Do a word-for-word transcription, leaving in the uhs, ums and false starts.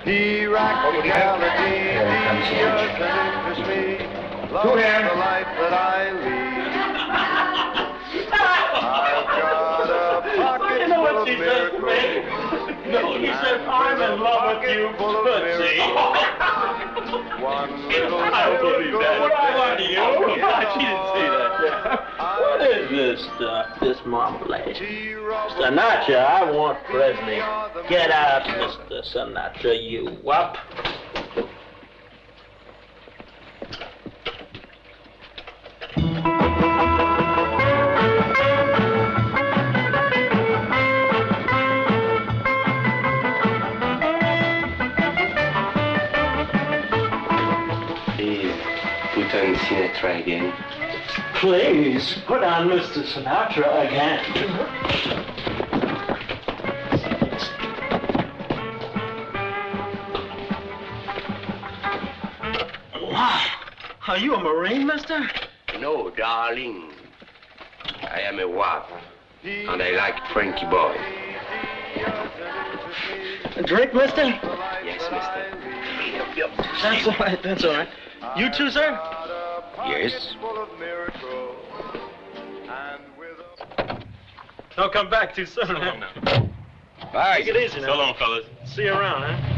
Practicality, genius, and interest me. Love the life that I lead. I've got a pocket You know full what of she says to miracles. me? No, he says, I'm in love with you, Tootsie. One little I don't believe that. What I lie to you? She didn't say that. Yeah. What is this stuff, this marmalade? Sinatra, I want Presley. Get out, Mister Sinatra, you wop. Sinatra again. Please, put on Mister Sinatra again. Wow. Are you a Marine, mister? No, darling. I am a wop, and I like Frankie boy. A drink, mister? Yes, mister. That's all right, that's all right. You too, sir? Yes. Don't come back too soon, huh? Bye. Take it easy now. So long, fellas. See you around, huh?